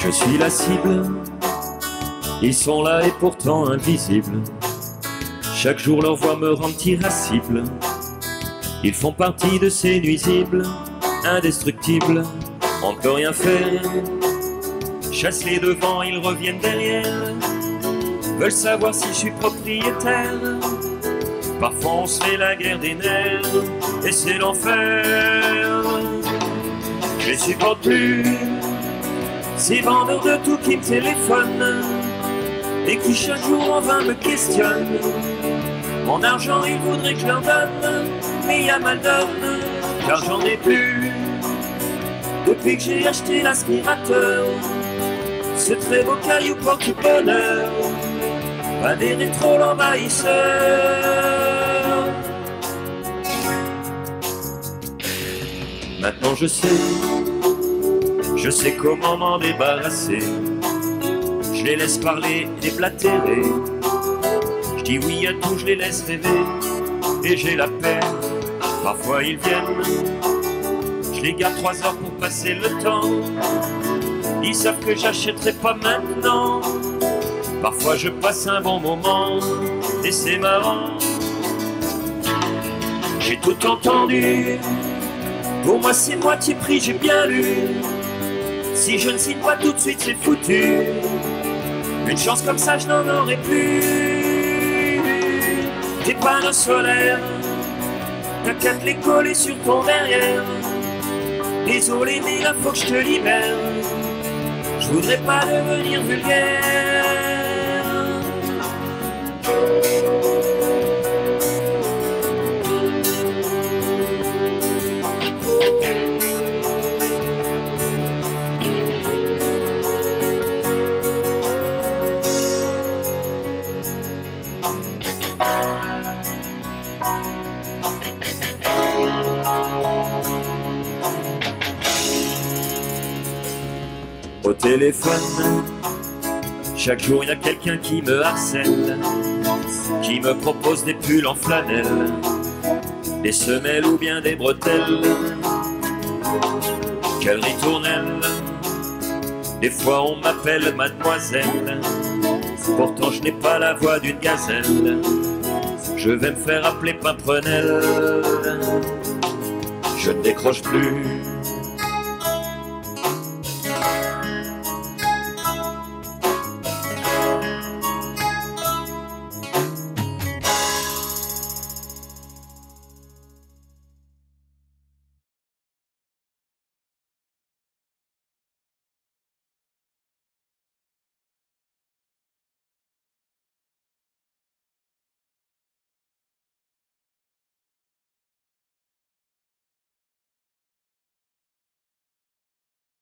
Je suis la cible, ils sont là et pourtant invisibles. Chaque jour leur voix me rend irascible. Ils font partie de ces nuisibles, indestructibles, on ne peut rien faire. Chasse-les devant, ils reviennent derrière. Veulent savoir si je suis propriétaire. Parfois on se fait la guerre des nerfs, et c'est l'enfer. Je les supporte plus, ces vendeurs de tout qui me téléphonent et qui chaque jour en vain me questionnent. Mon argent ils voudraient que je leur donne, mais y a mal donne, car j'en ai plus. Depuis que j'ai acheté l'aspirateur, ce très beau caillou porte du bonheur, pas des rétros l'envahisseur. Maintenant je sais comment m'en débarrasser. Je les laisse parler et blatérer. Je dis oui à tout, je les laisse rêver. Et j'ai la peine, parfois ils viennent. Je les garde 3 heures pour passer le temps. Ils savent que j'achèterai pas maintenant. Parfois je passe un bon moment, et c'est marrant. J'ai tout entendu, pour moi c'est moitié prix, j'ai bien lu. Si je ne signe pas tout de suite, c'est foutu. Une chance comme ça, je n'en aurais plus. Tes panneaux solaires, t'as qu'à te les coller sur ton derrière. Désolé, mais là faut que je te libère. Je voudrais pas devenir vulgaire. Au téléphone, chaque jour il y a quelqu'un qui me harcèle, qui me propose des pulls en flanelle, des semelles ou bien des bretelles. Quelle ritournelle, des fois on m'appelle mademoiselle, pourtant je n'ai pas la voix d'une gazelle. Je vais me faire appeler Pimprenelle. Je ne décroche plus,